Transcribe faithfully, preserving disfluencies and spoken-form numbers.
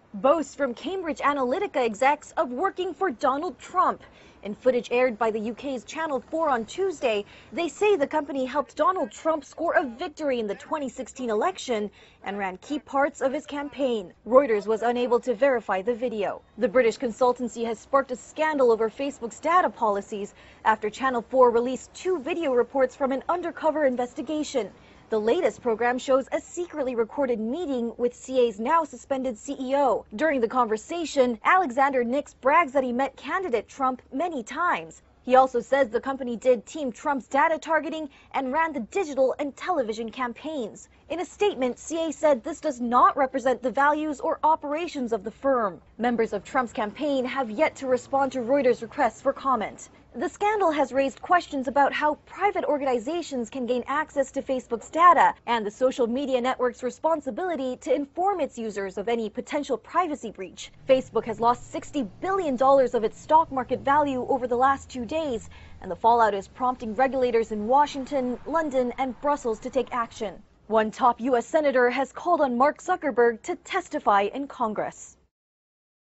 Boasts from Cambridge Analytica execs of working for Donald Trump. In footage aired by the U K's Channel four on Tuesday, they say the company helped Donald Trump score a victory in the twenty sixteen election and ran key parts of his campaign. Reuters was unable to verify the video. The British consultancy has sparked a scandal over Facebook's data policies after Channel four released two video reports from an undercover investigation. The latest program shows a secretly recorded meeting with C A's now suspended C E O. During the conversation, Alexander Nix brags that he met candidate Trump many times. He also says the company did Team Trump's data targeting and ran the digital and television campaigns. In a statement, C A said this does not represent the values or operations of the firm. Members of Trump's campaign have yet to respond to Reuters' requests for comment. The scandal has raised questions about how private organizations can gain access to Facebook's data and the social media network's responsibility to inform its users of any potential privacy breach. Facebook has lost sixty billion dollars of its stock market value over the last two days, and the fallout is prompting regulators in Washington, London, and Brussels to take action. One top U S senator has called on Mark Zuckerberg to testify in Congress.